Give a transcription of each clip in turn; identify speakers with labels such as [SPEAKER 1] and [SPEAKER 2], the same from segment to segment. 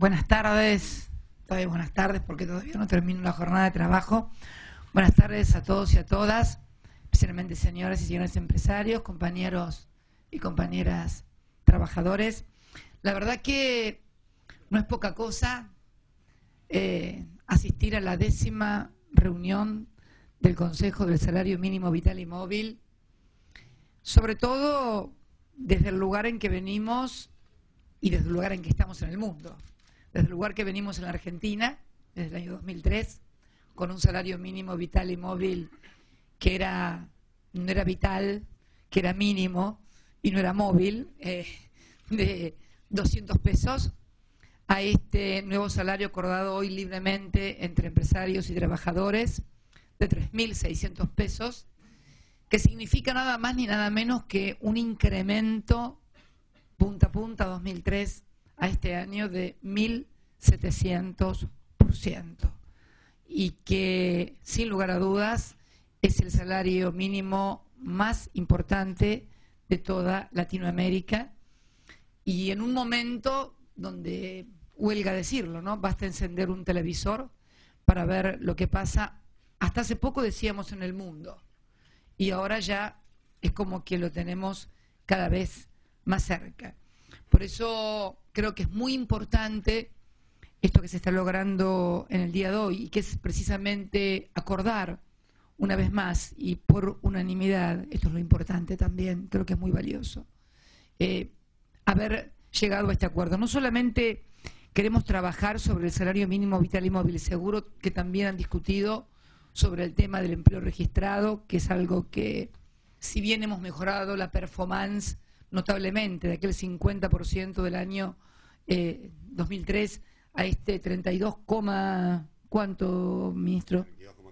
[SPEAKER 1] Buenas tardes, todavía buenas tardes porque todavía no termino la jornada de trabajo. Buenas tardes a todos y a todas, especialmente señoras y señores empresarios, compañeros y compañeras trabajadores. La verdad que no es poca cosa asistir a la 10ª reunión del Consejo del Salario Mínimo Vital y Móvil, sobre todo desde el lugar en que venimos y desde el lugar en que estamos en el mundo. Desde el lugar que venimos en la Argentina, desde el año 2003, con un salario mínimo vital y móvil que no era vital, que era mínimo y no era móvil, de 200 pesos, a este nuevo salario acordado hoy libremente entre empresarios y trabajadores de 3.600 pesos, que significa nada más ni nada menos que un incremento punta a punta 2003 a este año de 1.700%, y que sin lugar a dudas es el salario mínimo más importante de toda Latinoamérica, y en un momento donde, huelga decirlo, ¿no?, basta encender un televisor para ver lo que pasa, hasta hace poco decíamos en el mundo, y ahora ya es como que lo tenemos cada vez más cerca. Por eso creo que es muy importante esto que se está logrando en el día de hoy, y que es precisamente acordar una vez más y por unanimidad, esto es lo importante también, creo que es muy valioso, haber llegado a este acuerdo. No solamente queremos trabajar sobre el salario mínimo vital y móvil, seguro que también han discutido sobre el tema del empleo registrado, que es algo que, si bien hemos mejorado la performance notablemente de aquel 50% del año 2003 a este 32, ¿cuánto, ministro?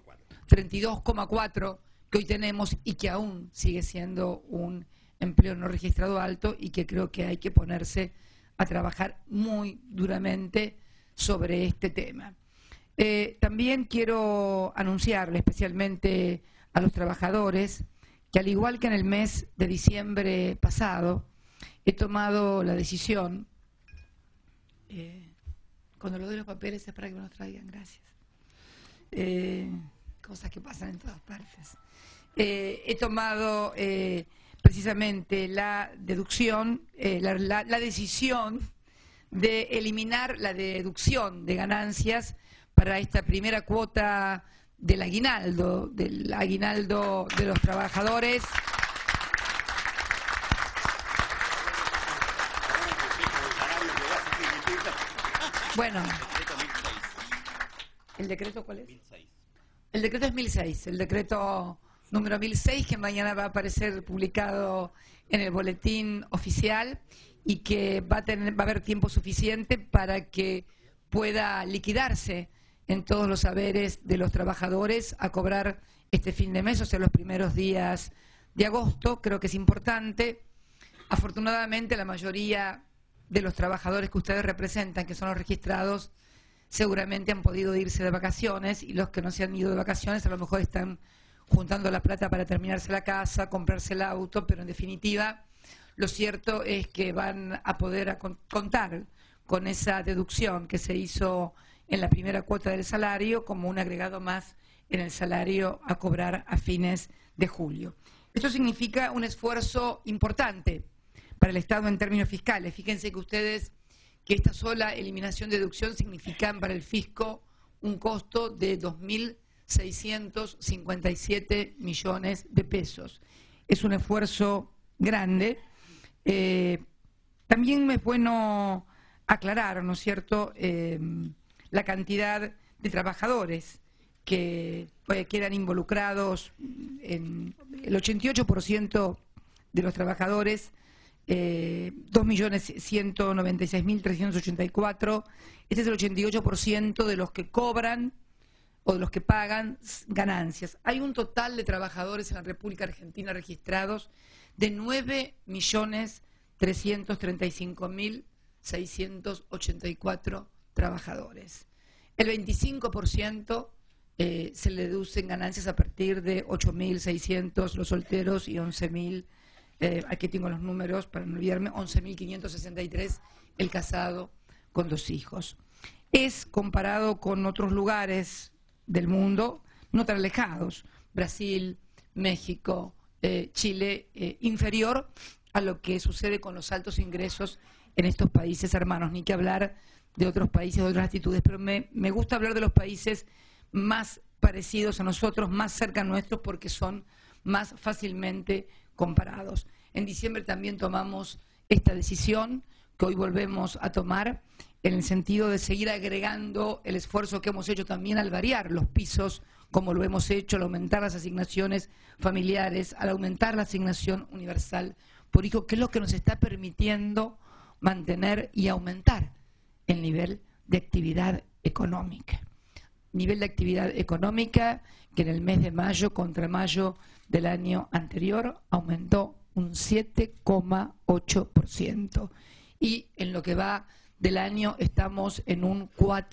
[SPEAKER 1] 32,4 que hoy tenemos, y que aún sigue siendo un empleo no registrado alto, y que creo que hay que ponerse a trabajar muy duramente sobre este tema. También quiero anunciarle especialmente a los trabajadores que, al igual que en el mes de diciembre pasado, he tomado la decisión, cuando lo doy los papeles es para que me los traigan, gracias, cosas que pasan en todas partes, he tomado precisamente la deducción, la decisión de eliminar la deducción de ganancias para esta primera cuota del aguinaldo de los trabajadores. Bueno, ¿el decreto cuál es? 1006. El decreto es 1006, el decreto número 1006, que mañana va a aparecer publicado en el boletín oficial, y que va a haber tiempo suficiente para que pueda liquidarse en todos los haberes de los trabajadores a cobrar este fin de mes, o sea, los primeros días de agosto. Creo que es importante. Afortunadamente, la mayoría de los trabajadores que ustedes representan, que son los registrados, seguramente han podido irse de vacaciones, y los que no se han ido de vacaciones a lo mejor están juntando la plata para terminarse la casa, comprarse el auto, pero en definitiva lo cierto es que van a poder contar con esa deducción que se hizo en la primera cuota del salario como un agregado más en el salario a cobrar a fines de julio. Esto significa un esfuerzo importante para el Estado en términos fiscales. Fíjense que ustedes que esta sola eliminación de deducción significan para el fisco un costo de 2.657 millones de pesos. Es un esfuerzo grande. También es bueno aclarar, ¿no es cierto?, la cantidad de trabajadores que quedan involucrados. En el 88% de los trabajadores, 2.196.384, este es el 88% de los que cobran o de los que pagan ganancias. Hay un total de trabajadores en la República Argentina registrados de 9.335.684 trabajadores. El 25% se le deducen ganancias a partir de 8.600 los solteros y 11.000, aquí tengo los números para no olvidarme, 11.563 el casado con 2 hijos. Es, comparado con otros lugares del mundo, no tan alejados, Brasil, México, Chile, inferior a lo que sucede con los altos ingresos en estos países hermanos, ni que hablar de otros países, de otras latitudes, pero me gusta hablar de los países más parecidos a nosotros, más cerca a nuestros, porque son más fácilmente comparados. En diciembre también tomamos esta decisión que hoy volvemos a tomar, en el sentido de seguir agregando el esfuerzo que hemos hecho también al variar los pisos, como lo hemos hecho, al aumentar las asignaciones familiares, al aumentar la asignación universal por hijo, que es lo que nos está permitiendo mantener y aumentar el nivel de actividad económica. Nivel de actividad económica que en el mes de mayo contra mayo del año anterior aumentó un 7,8%. Y en lo que va del año estamos en un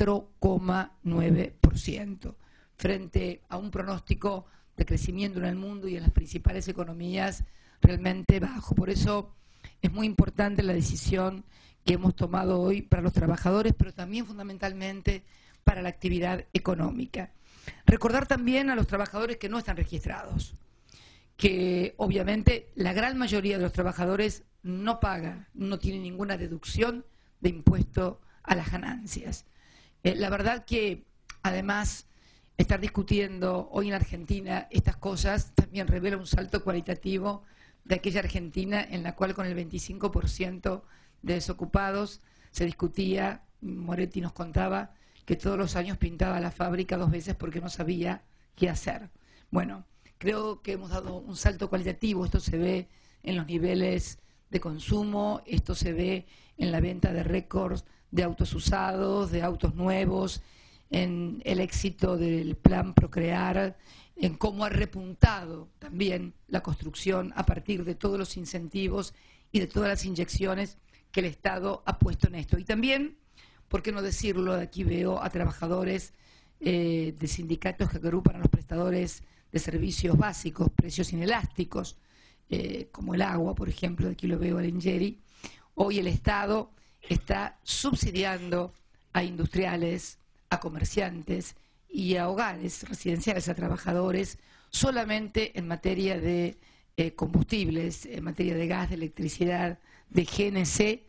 [SPEAKER 1] 4,9%, frente a un pronóstico de crecimiento en el mundo y en las principales economías realmente bajo. Por eso es muy importante la decisión que hemos tomado hoy para los trabajadores, pero también fundamentalmente para la actividad económica. Recordar también a los trabajadores que no están registrados, que obviamente la gran mayoría de los trabajadores no paga, no tiene ninguna deducción de impuesto a las ganancias. La verdad que, además, estar discutiendo hoy en Argentina estas cosas también revela un salto cualitativo de aquella Argentina en la cual con el 25% de desocupados se discutía, Moretti nos contaba, que todos los años pintaba la fábrica 2 veces porque no sabía qué hacer. Bueno, creo que hemos dado un salto cualitativo, esto se ve en los niveles de consumo, esto se ve en la venta de récords de autos usados, de autos nuevos, en el éxito del plan Procrear, en cómo ha repuntado también la construcción a partir de todos los incentivos y de todas las inyecciones que el Estado ha puesto en esto. Y también, ¿por qué no decirlo? Aquí veo a trabajadores de sindicatos que agrupan a los prestadores de servicios básicos, precios inelásticos, como el agua, por ejemplo, aquí lo veo al Ingeri. Hoy el Estado está subsidiando a industriales, a comerciantes y a hogares residenciales, a trabajadores, solamente en materia de combustibles, en materia de gas, de electricidad, de GNC,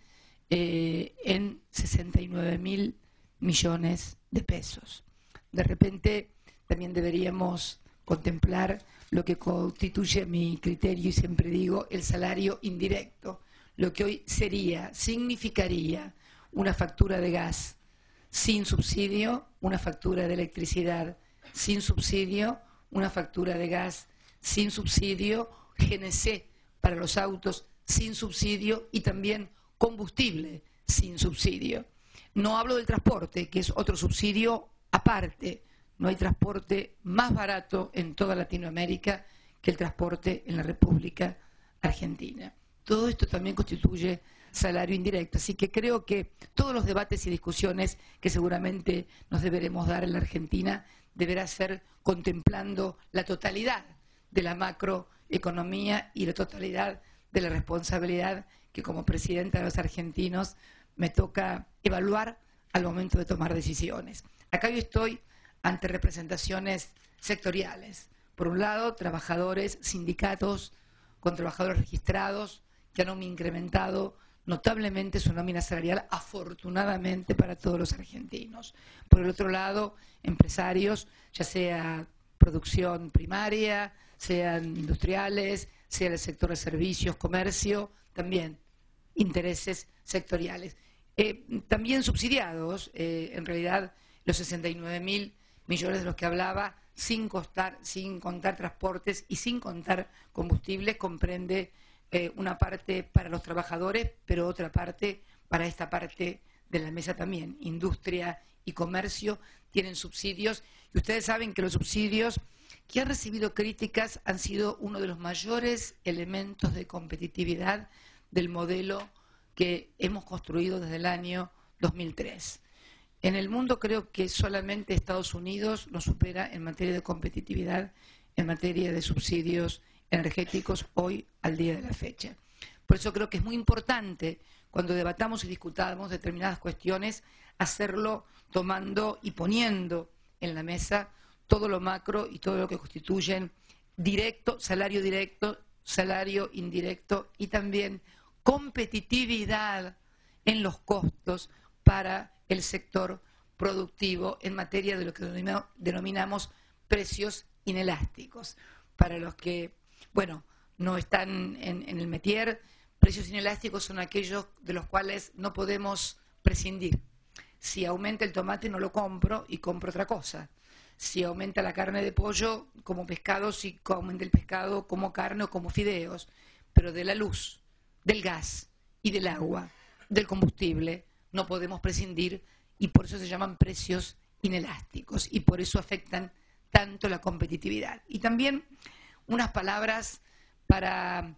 [SPEAKER 1] en 69.000 millones de pesos. De repente también deberíamos contemplar lo que constituye mi criterio y siempre digo el salario indirecto, lo que hoy significaría una factura de gas sin subsidio, una factura de electricidad sin subsidio, una factura de gas sin subsidio, GNC para los autos sin subsidio y también combustible sin subsidio. No hablo del transporte, que es otro subsidio aparte. No hay transporte más barato en toda Latinoamérica que el transporte en la República Argentina. Todo esto también constituye salario indirecto. Así que creo que todos los debates y discusiones que seguramente nos deberemos dar en la Argentina deberá ser contemplando la totalidad de la macroeconomía y la totalidad de la responsabilidad que como presidenta de los argentinos me toca evaluar al momento de tomar decisiones. Acá yo estoy ante representaciones sectoriales. Por un lado, trabajadores, sindicatos con trabajadores registrados que han incrementado notablemente su nómina salarial, afortunadamente para todos los argentinos. Por el otro lado, empresarios, ya sea producción primaria, sean industriales, sea el sector de servicios, comercio, también intereses sectoriales. También subsidiados, en realidad los 69.000 millones de los que hablaba, sin contar transportes y sin contar combustibles, comprende una parte para los trabajadores, pero otra parte para esta parte de la mesa también. Industria y comercio tienen subsidios y ustedes saben que los subsidios que han recibido críticas han sido uno de los mayores elementos de competitividad del modelo que hemos construido desde el año 2003. En el mundo creo que solamente Estados Unidos nos supera en materia de competitividad, en materia de subsidios energéticos hoy al día de la fecha. Por eso creo que es muy importante, cuando debatamos y discutamos determinadas cuestiones, hacerlo tomando y poniendo en la mesa todo lo macro y todo lo que constituyen directo, salario indirecto y también competitividad en los costos para el sector productivo en materia de lo que denominamos precios inelásticos. Para los que, bueno, no están en el métier, precios inelásticos son aquellos de los cuales no podemos prescindir. Si aumenta el tomate no lo compro y compro otra cosa. Si aumenta la carne de pollo, como pescado, si aumenta el pescado, como carne o como fideos. Pero de la luz, del gas y del agua, del combustible, no podemos prescindir y por eso se llaman precios inelásticos y por eso afectan tanto la competitividad. Y también unas palabras para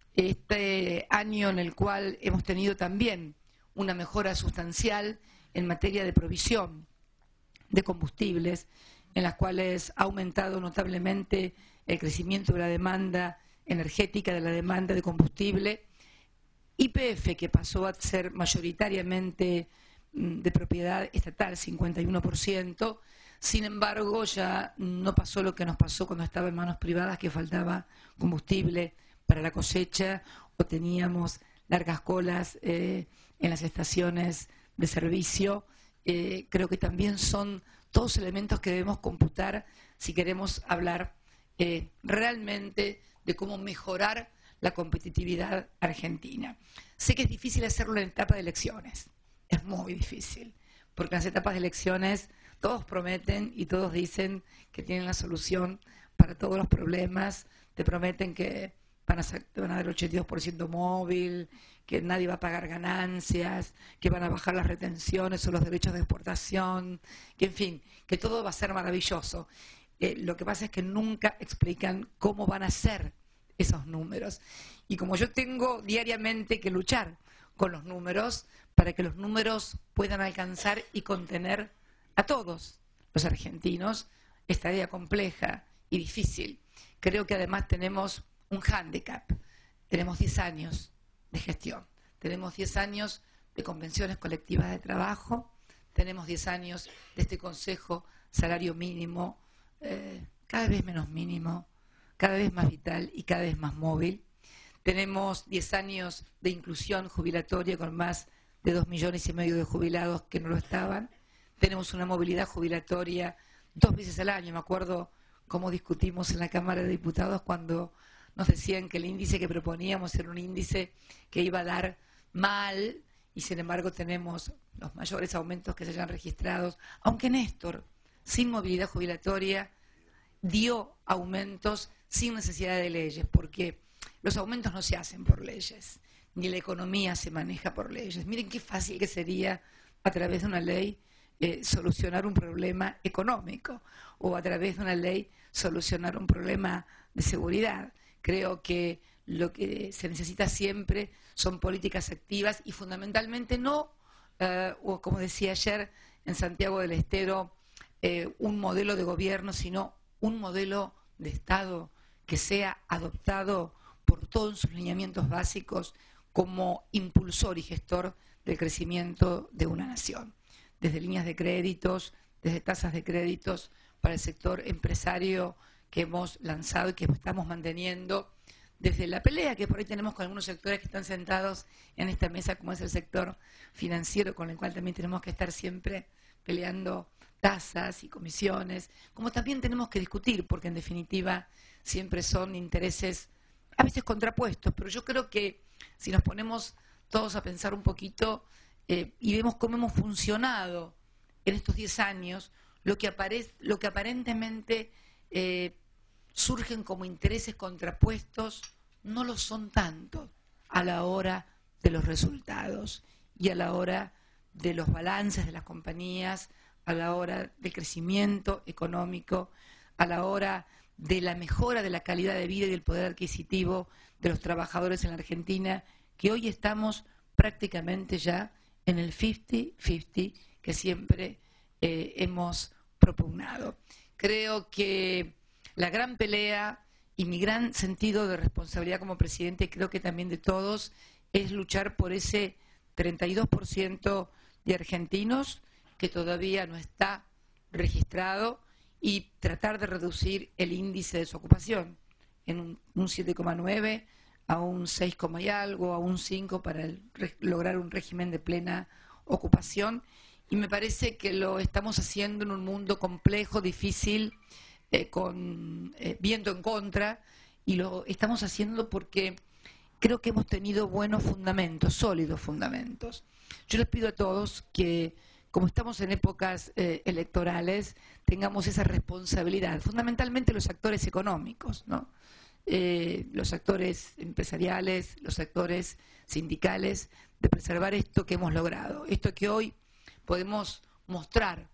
[SPEAKER 1] este año en el cual hemos tenido también una mejora sustancial en materia de provisión de combustibles, en las cuales ha aumentado notablemente el crecimiento de la demanda energética, de la demanda de combustible, YPF, que pasó a ser mayoritariamente de propiedad estatal, 51%, sin embargo ya no pasó lo que nos pasó cuando estaba en manos privadas, que faltaba combustible para la cosecha o teníamos largas colas en las estaciones de servicio. Creo que también son todos elementos que debemos computar si queremos hablar realmente de cómo mejorar la competitividad argentina. Sé que es difícil hacerlo en etapa de elecciones, es muy difícil, porque en las etapas de elecciones todos prometen y todos dicen que tienen la solución para todos los problemas, te prometen que te van a dar el 82% móvil, que nadie va a pagar ganancias, que van a bajar las retenciones o los derechos de exportación, que en fin, que todo va a ser maravilloso. Lo que pasa es que nunca explican cómo van a ser esos números. Y como yo tengo diariamente que luchar con los números, para que los números puedan alcanzar y contener a todos los argentinos, es tarea compleja y difícil. Creo que además tenemos un hándicap. Tenemos 10 años de gestión, tenemos 10 años de convenciones colectivas de trabajo, tenemos 10 años de este Consejo Salario Mínimo, cada vez menos mínimo, cada vez más vital y cada vez más móvil. Tenemos 10 años de inclusión jubilatoria con más de 2,5 millones de jubilados que no lo estaban. Tenemos una movilidad jubilatoria 2 veces al año. Me acuerdo cómo discutimos en la Cámara de Diputados cuando nos decían que el índice que proponíamos era un índice que iba a dar mal y sin embargo tenemos los mayores aumentos que se hayan registrado, aunque Néstor, sin movilidad jubilatoria, dio aumentos sin necesidad de leyes, porque los aumentos no se hacen por leyes, ni la economía se maneja por leyes. Miren qué fácil que sería a través de una ley solucionar un problema económico o a través de una ley solucionar un problema de seguridad. Creo que lo que se necesita siempre son políticas activas y fundamentalmente no, o como decía ayer en Santiago del Estero, un modelo de gobierno, sino un modelo de Estado que sea adoptado por todos sus lineamientos básicos como impulsor y gestor del crecimiento de una nación. Desde líneas de créditos, desde tasas de créditos para el sector empresario que hemos lanzado y que estamos manteniendo, desde la pelea que por ahí tenemos con algunos sectores que están sentados en esta mesa, como es el sector financiero, con el cual también tenemos que estar siempre peleando tasas y comisiones, como también tenemos que discutir, porque en definitiva siempre son intereses a veces contrapuestos, pero yo creo que si nos ponemos todos a pensar un poquito y vemos cómo hemos funcionado en estos 10 años, lo que aparentemente surgen como intereses contrapuestos no lo son tanto a la hora de los resultados y a la hora de los balances de las compañías, a la hora del crecimiento económico, a la hora de la mejora de la calidad de vida y del poder adquisitivo de los trabajadores en la Argentina, que hoy estamos prácticamente ya en el 50-50 que siempre hemos propugnado. Creo que la gran pelea y mi gran sentido de responsabilidad como presidente, creo que también de todos, es luchar por ese 32% de argentinos que todavía no está registrado y tratar de reducir el índice de desocupación en un 7,9 a un 6, y algo, a un 5 para lograr un régimen de plena ocupación. Y me parece que lo estamos haciendo en un mundo complejo, difícil, con viento en contra, y lo estamos haciendo porque creo que hemos tenido buenos fundamentos, sólidos fundamentos. Yo les pido a todos que, como estamos en épocas electorales, tengamos esa responsabilidad, fundamentalmente los actores económicos, ¿no? Los actores empresariales, los actores sindicales, de preservar esto que hemos logrado, esto que hoy podemos mostrar,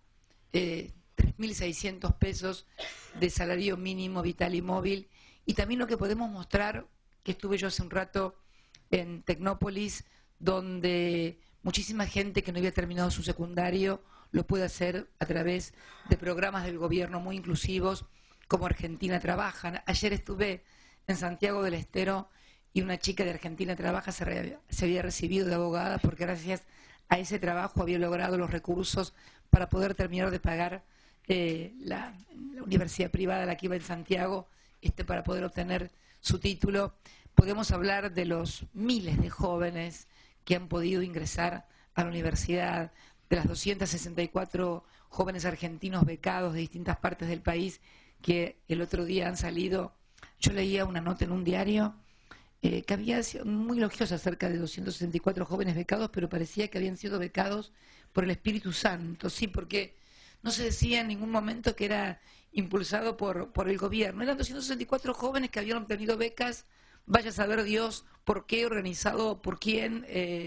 [SPEAKER 1] 3.600 pesos de salario mínimo vital y móvil, y también lo que podemos mostrar, que estuve yo hace un rato en Tecnópolis, donde muchísima gente que no había terminado su secundario lo puede hacer a través de programas del gobierno muy inclusivos, como Argentina Trabaja. Ayer estuve en Santiago del Estero y una chica de Argentina Trabaja se había recibido de abogada porque gracias a ese trabajo había logrado los recursos para poder terminar de pagar la universidad privada a la que iba en Santiago, para poder obtener su título. Podemos hablar de los miles de jóvenes que han podido ingresar a la universidad, de las 264 jóvenes argentinos becados de distintas partes del país que el otro día han salido. Yo leía una nota en un diario que había sido muy elogiosa acerca de 264 jóvenes becados, pero parecía que habían sido becados por el Espíritu Santo, sí, porque no se decía en ningún momento que era impulsado por el gobierno. Eran 264 jóvenes que habían obtenido becas, vaya a saber Dios por qué, organizado por quién,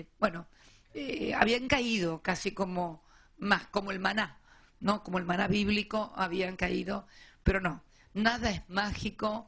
[SPEAKER 1] habían caído casi como el maná, ¿no? Como el maná bíblico habían caído, pero no, nada es mágico.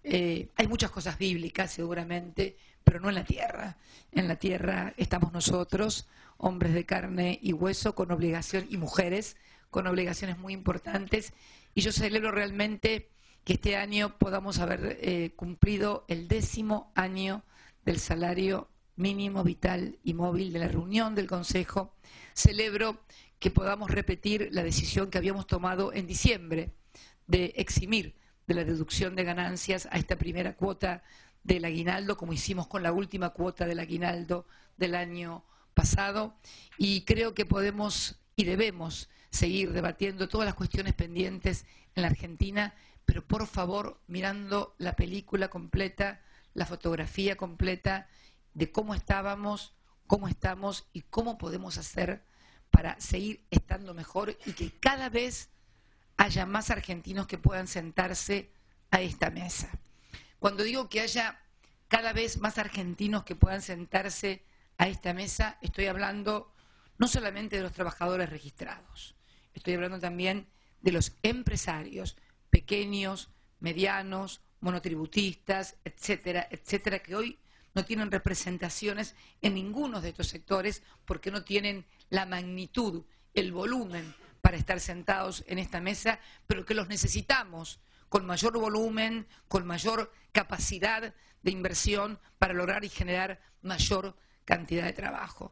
[SPEAKER 1] Hay muchas cosas bíblicas seguramente, pero no en la tierra. En la tierra estamos nosotros, hombres de carne y hueso, con obligación, y mujeres con obligaciones muy importantes. Y yo celebro realmente que este año podamos haber cumplido el 10º año del salario mínimo vital y móvil, de la reunión del Consejo. Celebro que podamos repetir la decisión que habíamos tomado en diciembre de eximir de la deducción de ganancias a esta primera cuota del aguinaldo, como hicimos con la última cuota del aguinaldo del año pasado. Y creo que podemos y debemos seguir debatiendo todas las cuestiones pendientes en la Argentina, pero por favor mirando la película completa, la fotografía completa de cómo estábamos, cómo estamos y cómo podemos hacer para seguir estando mejor y que cada vez haya más argentinos que puedan sentarse a esta mesa. Cuando digo que haya cada vez más argentinos que puedan sentarse a esta mesa, estoy hablando no solamente de los trabajadores registrados, estoy hablando también de los empresarios pequeños, medianos, monotributistas, etcétera, etcétera, que hoy no tienen representaciones en ninguno de estos sectores porque no tienen la magnitud, el volumen para estar sentados en esta mesa, pero que los necesitamos con mayor volumen, con mayor capacidad de inversión para lograr y generar mayor cantidad de trabajo.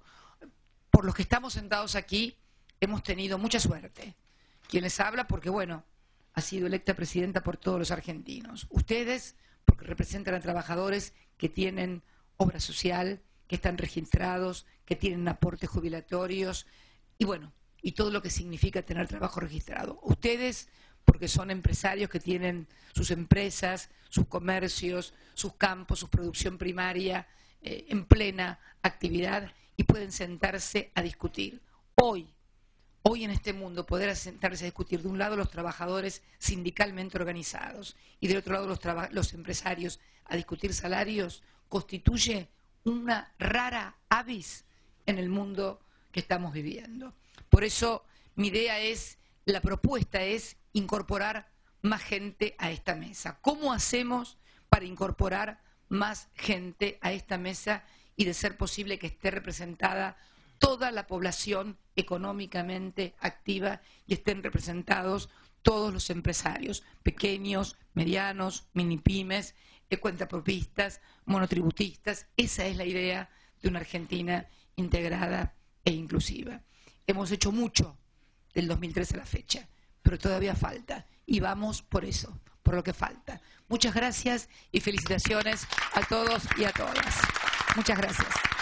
[SPEAKER 1] Por los que estamos sentados aquí, hemos tenido mucha suerte. Quien les habla, porque bueno, ha sido electa presidenta por todos los argentinos. Ustedes, porque representan a trabajadores que tienen obra social, que están registrados, que tienen aportes jubilatorios, y bueno, y todo lo que significa tener trabajo registrado. Ustedes, porque son empresarios que tienen sus empresas, sus comercios, sus campos, su producción primaria en plena actividad y pueden sentarse a discutir. Hoy en este mundo, poder sentarse a discutir de un lado los trabajadores sindicalmente organizados y del otro lado los empresarios a discutir salarios, constituye una rara avis en el mundo que estamos viviendo. Por eso mi idea es, la propuesta es incorporar más gente a esta mesa. ¿Cómo hacemos para incorporar más gente a esta mesa y de ser posible que esté representada toda la población económicamente activa y estén representados todos los empresarios, pequeños, medianos, mini pymes, cuentapropistas, monotributistas. Esa es la idea de una Argentina integrada e inclusiva. Hemos hecho mucho del 2013 a la fecha, pero todavía falta y vamos por eso, por lo que falta. Muchas gracias y felicitaciones a todos y a todas. Muchas gracias.